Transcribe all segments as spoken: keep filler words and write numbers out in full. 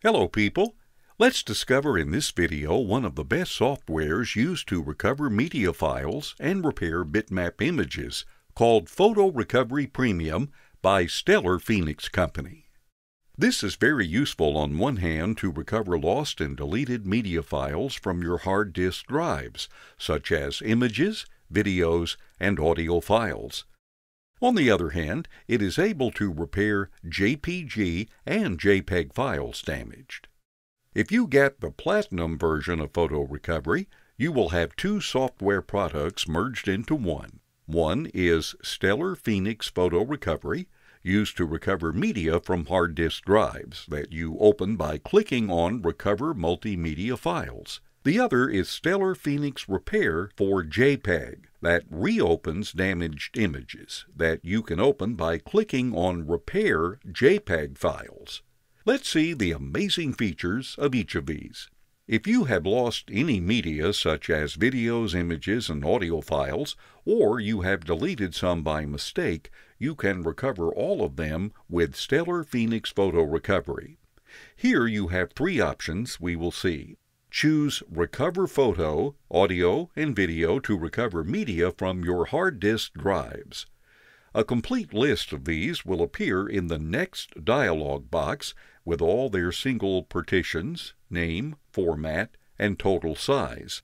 Hello people! Let's discover in this video one of the best softwares used to recover media files and repair bitmap images, called Photo Recovery Premium by Stellar Phoenix Company. This is very useful on one hand to recover lost and deleted media files from your hard disk drives, such as images, videos, and audio files. On the other hand, it is able to repair J P G and JPEG files damaged. If you get the Platinum version of Photo Recovery, you will have two software products merged into one. One is Stellar Phoenix Photo Recovery, used to recover media from hard disk drives that you open by clicking on Recover Multimedia Files. The other is Stellar Phoenix Repair for JPEG that reopens damaged images that you can open by clicking on Repair JPEG Files. Let's see the amazing features of each of these. If you have lost any media such as videos, images, and audio files, or you have deleted some by mistake, you can recover all of them with Stellar Phoenix Photo Recovery. Here you have three options we will see. Choose Recover Photo, Audio, and Video to recover media from your hard disk drives. A complete list of these will appear in the next dialog box with all their single partitions, name, format, and total size.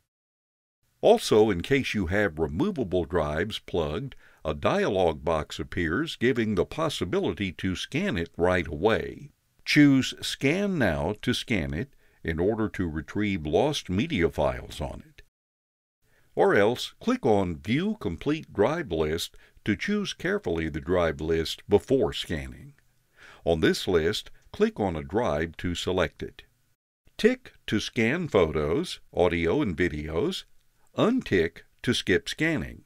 Also, in case you have removable drives plugged, a dialog box appears giving the possibility to scan it right away. Choose Scan Now to scan it in order to retrieve lost media files on it. Or else, click on View Complete Drive List to choose carefully the drive list before scanning. On this list, click on a drive to select it. Tick to scan photos, audio, and videos. Untick to skip scanning.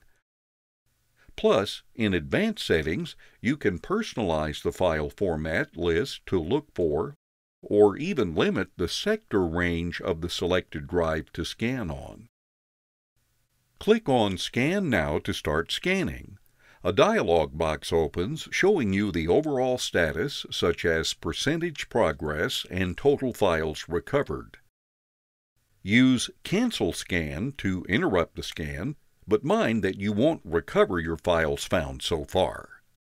Plus, in Advanced Settings, you can personalize the file format list to look for, or even limit the sector range of the selected drive to scan on. Click on Scan Now to start scanning. A dialog box opens showing you the overall status, such as percentage progress and total files recovered. Use Cancel Scan to interrupt the scan, but mind that you won't recover your files found so far.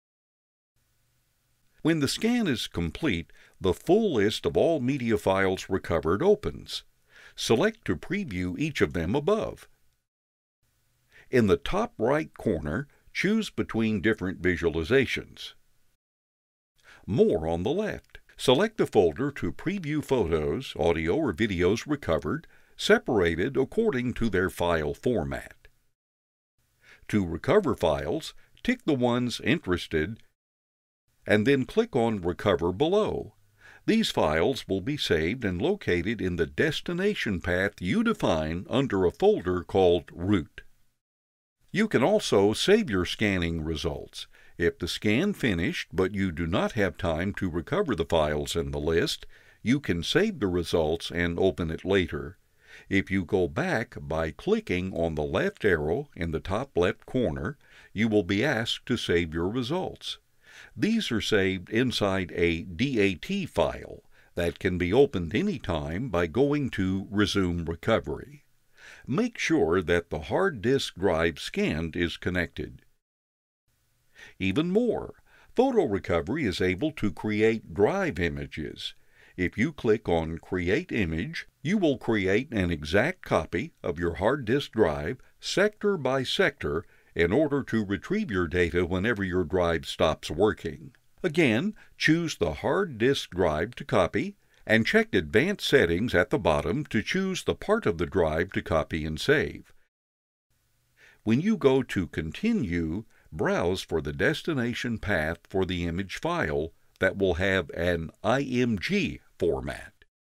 When the scan is complete, the full list of all media files recovered opens. Select to preview each of them above. In the top right corner, choose between different visualizations. More on the left. Select the folder to preview photos, audio, or videos recovered, separated according to their file format. To recover files, tick the ones interested and then click on Recover below. These files will be saved and located in the destination path you define under a folder called Root. You can also save your scanning results. If the scan finished but you do not have time to recover the files in the list, you can save the results and open it later. If you go back by clicking on the left arrow in the top left corner, you will be asked to save your results. These are saved inside a D A T file that can be opened anytime by going to Resume Recovery. Make sure that the hard disk drive scanned is connected. Even more, Photo Recovery is able to create drive images. If you click on Create Image, you will create an exact copy of your hard disk drive, sector by sector, in order to retrieve your data whenever your drive stops working. Again, choose the hard disk drive to copy, and check Advanced Settings at the bottom to choose the part of the drive to copy and save. When you go to Continue, browse for the destination path for the image file that will have an I M G format.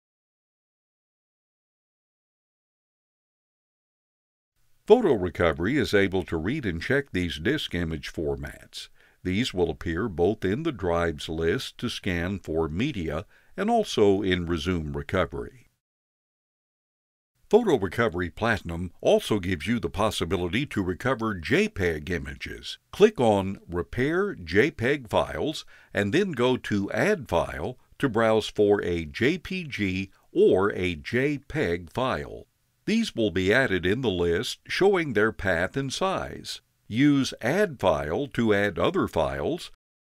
Photo Recovery is able to read and check these disk image formats. These will appear both in the drives list to scan for media and also in Resume Recovery. Photo Recovery Platinum also gives you the possibility to recover JPEG images. Click on Repair JPEG Files and then go to Add File to browse for a J P G or a JPEG file. These will be added in the list showing their path and size. Use Add File to add other files,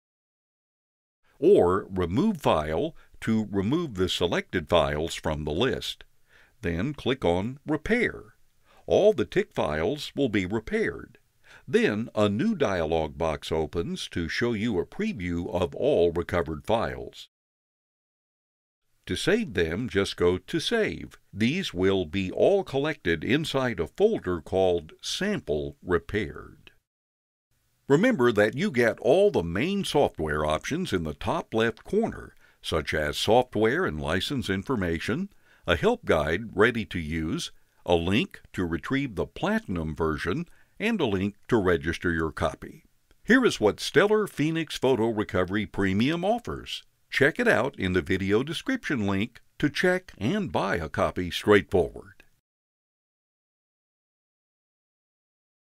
or Remove File to remove the selected files from the list. Then click on Repair. All the tick files will be repaired. Then a new dialog box opens to show you a preview of all recovered files. To save them, just go to Save. These will be all collected inside a folder called Sample Repaired. Remember that you get all the main software options in the top left corner, such as software and license information, a help guide ready to use, a link to retrieve the Platinum version, and a link to register your copy. Here is what Stellar Phoenix Photo Recovery Premium offers. Check it out in the video description link to check and buy a copy straightforward.